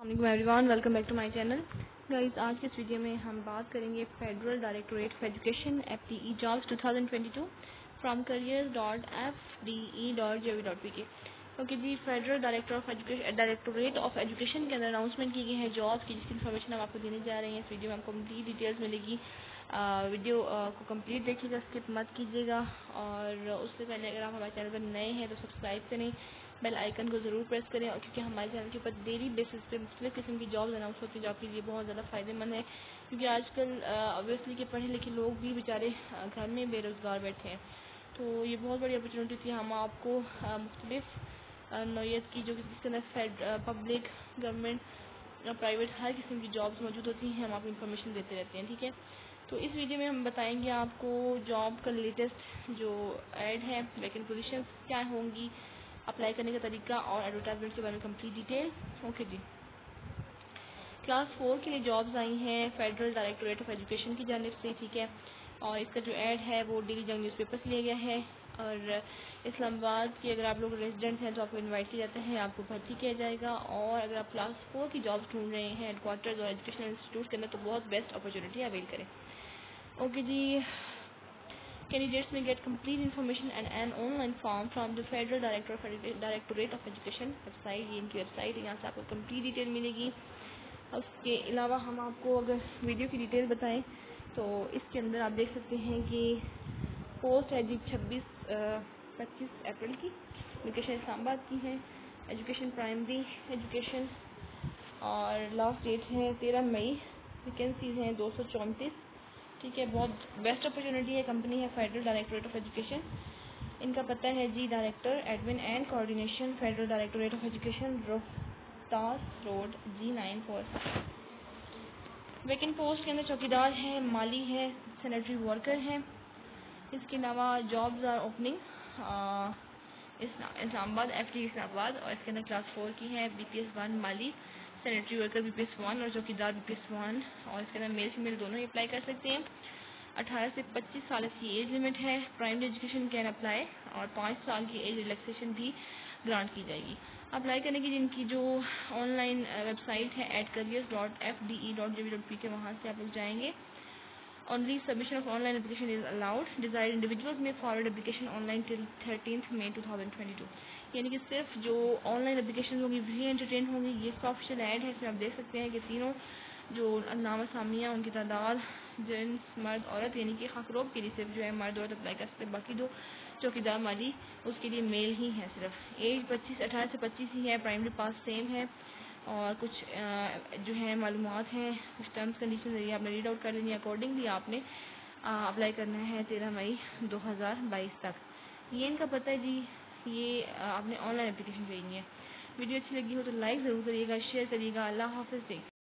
Everyone, welcome back to my channel. Guys, आज के इस वीडियो में हम बात करेंगे Federal directorate of Education FDE jobs 2022 from careers.fde.gov.pk। Okay जी, फेडरल डायरेक्टोरेट ऑफ एजुकेशन के अंदर अनाउंसमेंट की गई है जॉब्स की, जिसकी इन्फॉर्मेशन हम आपको देने जा रहे हैं। इस वीडियो में आपको कंप्लीट डिटेल्स मिलेगी। वीडियो को कंप्लीट देखिएगा, स्किप मत कीजिएगा। और उससे पहले अगर आप हमारे चैनल पर नए हैं तो सब्सक्राइब करें, बेल आइकन को ज़रूर प्रेस करें, और क्योंकि हमारे चैनल के ऊपर डेली बेसिस पे मुख्तलिफ किस्म की जॉब्स अनाउंस होती हैं जो आपके लिए बहुत ज़्यादा फ़ायदेमंद है। क्योंकि आजकल ऑब्वियसली के पढ़े लिखे लोग भी बेचारे घर में बेरोज़गार बैठे हैं, तो ये बहुत बड़ी अपॉर्चुनिटी थी। हम आपको मुख्तलिफ नौयत की जो जिसके अंदर पब्लिक, गवर्नमेंट, प्राइवेट हर किस्म की जॉब्स मौजूद होती हैं, हम आपको इन्फॉर्मेशन देते रहते हैं। ठीक है, तो इस वीडियो में हम बताएंगे आपको जॉब का लेटेस्ट जो ऐड है, वैकेंट पोजीशंस क्या होंगी, अप्लाई करने का तरीका और एडवर्टाइजमेंट के बारे में कंप्लीट डिटेल। ओके जी, क्लास 4 के लिए जॉब्स आई हैं फेडरल डायरेक्टोरेट ऑफ एजुकेशन की जानिब से। ठीक है, और इसका जो ऐड है वो डेली जंग न्यूज़ पेपर से लिया गया है। और इस्लामाबाद के अगर आप लोग रेजिडेंट हैं तो आपको इनवाइट किया जाता है, आपको भर्ती किया जाएगा। और अगर आप क्लास 4 की जॉब्स ढूंढ रहे हैं हेडक्वार्टर्स और एजुकेशनल इंस्टीट्यूट के अंदर, तो बहुत बेस्ट अपॉर्चुनिटी अवेल करें। ओके जी, candidates may get complete information and an online form from the Federal Directorate of Education website. ये इनकी वेबसाइट है, यहाँ से आपको कंप्लीट डिटेल मिलेगी। उसके अलावा हम आपको अगर वीडियो की डिटेल बताएं तो इसके अंदर आप देख सकते हैं कि पोस्ट है जी 25 अप्रैल की, लोकेशन इस्लामाबाद की है, एजुकेशन प्राइमरी एजुकेशन, और लास्ट डेट है 13 मई। वैकेंसीज हैं 234। ठीक है, बहुत बेस्ट अपॉर्चुनिटी है। कंपनी है फेडरल डायरेक्टोरेट ऑफ एजुकेशन। इनका पता है जी director admin and coordination federal directorate of education, Rohtas road G9 vacant post के अंदर चौकीदार है, माली है, सैनिटरी वर्कर है। इसके अलावा jobs are opening Islamabad, FD Islamabad, और इसके अंदर क्लास 4 की है, BPS 1 माली, सैनिटरी वर्कर BPS 1 और चौकीदार BPS 1। और इसके अंदर मेल फीमेल दोनों ही अप्लाई कर सकते हैं। 18 से 25 साल की एज लिमिट है। प्राइमरी एजुकेशन कैन अप्लाई, और 5 साल की एज रिलैक्सेशन भी ग्रांट की जाएगी। अप्लाई करने की जिनकी जो ऑनलाइन वेबसाइट है @careers.fde.gov.pk, वहाँ से आप लोग जाएंगे। Only submission of online application is allowed. Desired individuals may forward application online till 13th May 2022। यानी कि सिर्फ जो ऑनलाइन एप्लीकेशन होंगी वही एंटरटेन होंगी। ये इसका ऑफिशियल ऐड है, इसमें आप देख सकते हैं कि तीनों जो नाम सामिया उनकी तादाद जेंट्स मर्द औरत, यानी कि खकरोब के लिए सिर्फ जो है मर्द औरत अप्लाई कर सकते हैं। बाकी जो चौकीदार माली उसके लिए मेल ही है सिर्फ। एज 18 से 25 ही है। प्राइमरी पास सेम है, और कुछ जो है मालूमात हैं, कुछ टर्म्स कंडीशन है, आपने रीड आउट कर लेनी है। अकॉर्डिंगली आपने अप्लाई करना है 13 मई 2022 तक। ये इनका पता है जी। ये आपने ऑनलाइन एप्लीकेशन भेजनी है। वीडियो अच्छी लगी हो तो लाइक ज़रूर करिएगा, शेयर करिएगा। अल्लाह हाफ़िज़।